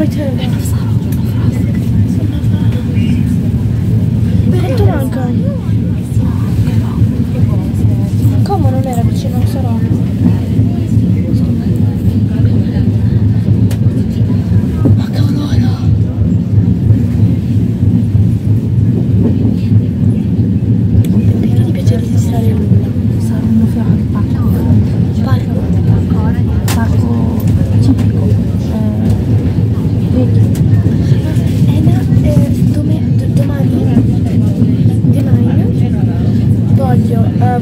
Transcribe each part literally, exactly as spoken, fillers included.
poi c'è una perché manca? Come non era vicino, non sarà. Ma cavolo! Perché ti piace registrare nulla? Saranno fermati il parco. Parco? Parco tipico. Vedi? Eh no, eh, dome, d- domani, domani voglio, uh,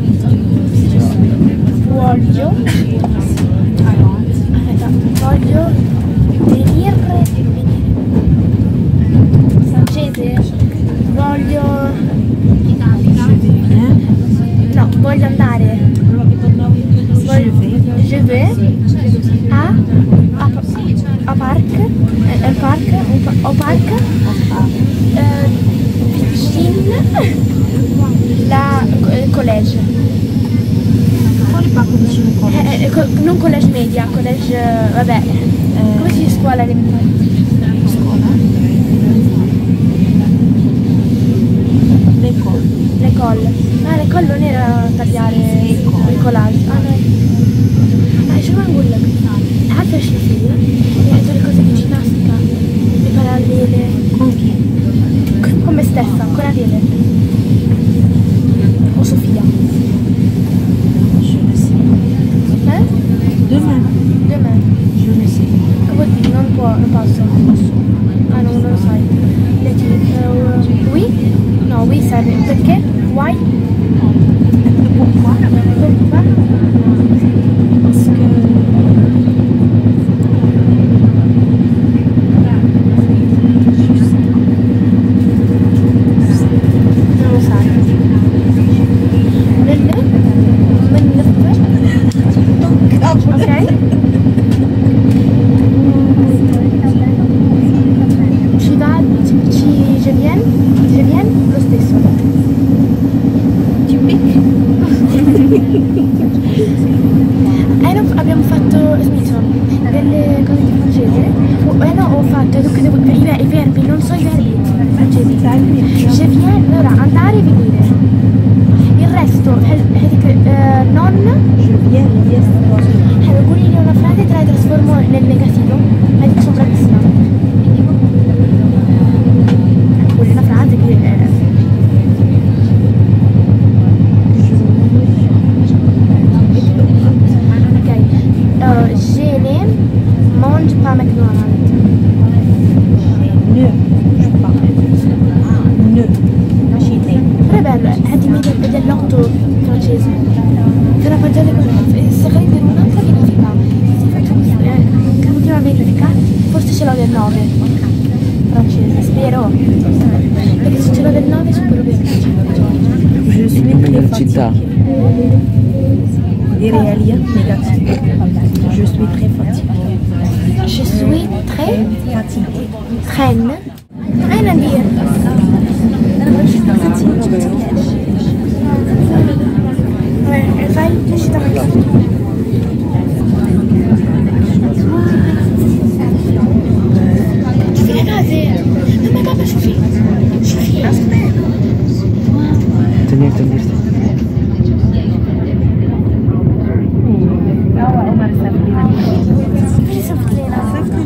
voglio, aspetta, voglio venire, venire, francese, voglio, no, voglio andare, voglio, je vais a, a, a parc, eh, al parc, au parc, eh, vicino la il college. Quale parco vicino al college? Eh, eh, co- non college media, college, eh, vabbè, Eh, come si dice scuola elementare? Scuola? L'école. L'école. Ah, l'école non era tagliare il collage. Ah, no. Ah, c'è un angolo. Altre scienze, e delle cose di ginnastica, le parallele. Con chi? C- Con me stessa, con Adele. O Sofia. Je ne sais. Eh? Demain. Demain. Je ne sais. Che vuol dire? Non può, non posso. Ah, no, non lo sai. Leggi, uh, oui? No, oui serve. Perché? Why? Pourquoi? Pourquoi? Parce que Non lo sai. Nelle? Ok? Ci va, ci, ci, je viens, je viens, lo stesso. Eh no, abbiamo fatto, smesso, delle cose di francese. Oh, eh no, ho fatto, che devo, i, ver- i verbi, non so i verbi francesi. Je viens, allora, andare e venire. Il resto, eh, eh, non, je viens, yes. eh, lo in una frase te la trasformo nel negativo, ma dico sono bravissima. Con una frase che è... Ok, uh, je ne mange pas McDonald's. Ne. Je parle. Ne. Lasciate. Però è bello, è di media e dell'otto francese. Se la faccio le se prende un'altra verifica, se faccio eh, l'ultima verifica, forse ce l'ho del nove francese, spero. Perché se ce l'ho del nove sono quello che Je suis très città. fatiguée. Dire à lire négatif. Je suis très fatiguée. Je suis très Fatiguée. traîne. Rien à dire. Ouais, elle va être juste avec Tu fais la case. Non mais papa, je fais. Je fais. Tenir, tenir. Fai soffrire.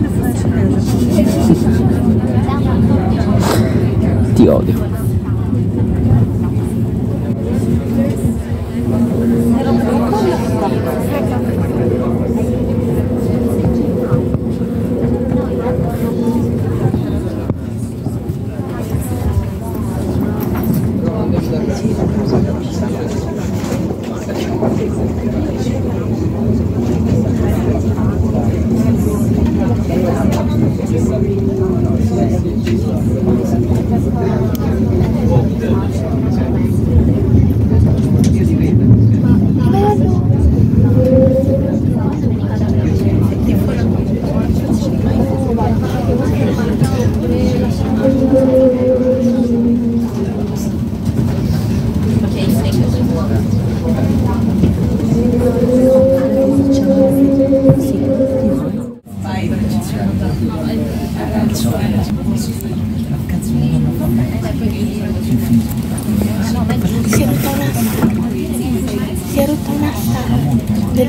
Ti odio. del...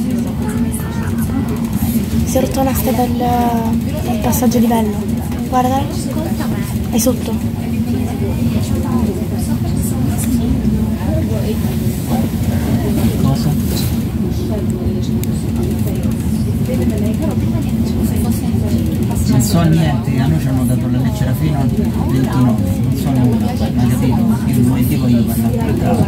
si è rotta un'asta del, del passaggio a livello. Guarda, è sotto. Cosa? Non so niente, a noi ci hanno dato la leggera fino al ventinove, non so nulla, hai capito? Io non ti voglio parlare.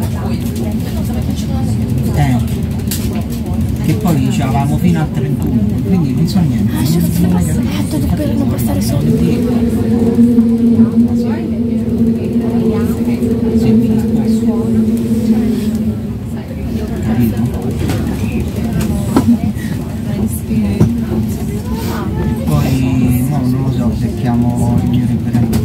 Eh, che poi ci avevamo fino al trentuno, quindi non so niente. Ah, ci ho fatto il per non può stare sotto. Sì, mi dispiace. Capito? Poi no, non lo so, se chiamo il mio referente.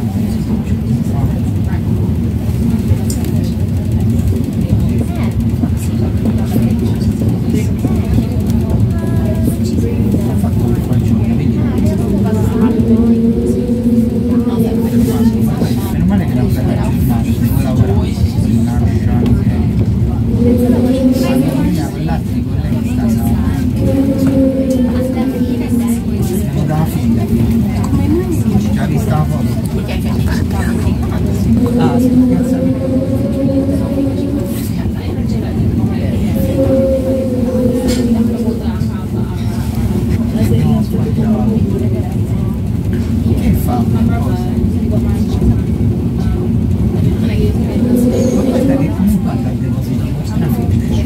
Meno male che non per la giornata, devo lavorare, non nasce anche. Quell'altro con lei che sta da una figlia. Ci ha vista la foto? Ah, sì, che fa una cosa? Guarda che comunque ha depositato una figlia.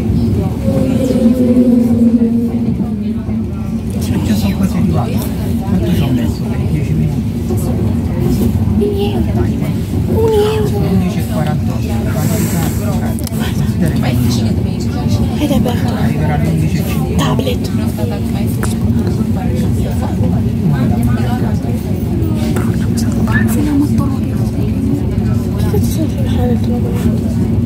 Già sono quasi arrivato. Quanto ci ho messo? dieci minuti. Un euro. undici e quarantotto. Ed è per Arriverà alle undici e cinquanta. tablet. Che cazzo sono fare del tuo lavoro?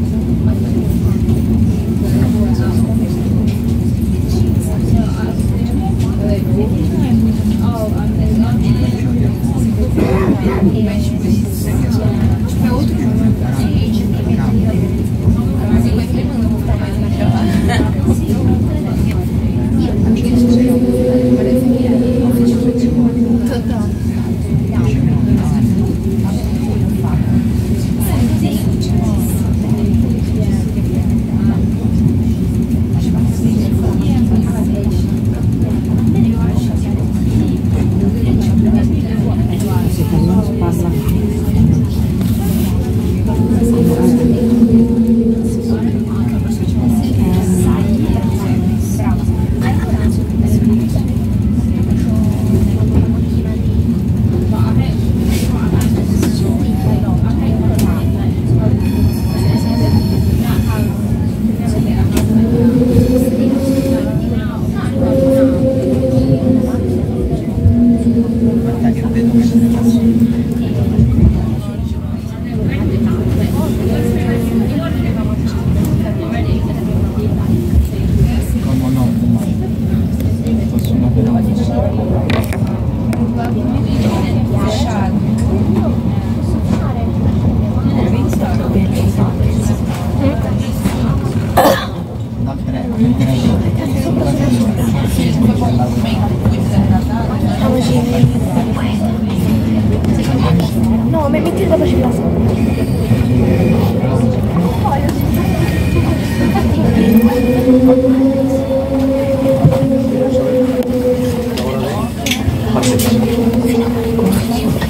No, mi metti dopo ci passa.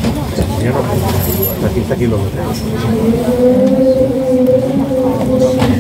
trenta chilometri.